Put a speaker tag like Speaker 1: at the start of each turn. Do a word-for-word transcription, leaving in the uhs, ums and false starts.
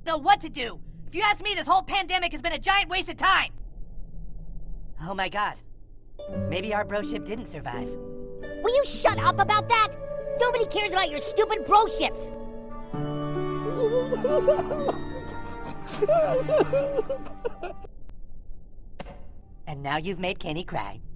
Speaker 1: know what to do. If you ask me, this whole pandemic has been a giant waste of time. Oh my god. Maybe our broship didn't survive.
Speaker 2: Will you shut up about that? Nobody cares about your stupid broships.
Speaker 1: And now you've made Kenny cry.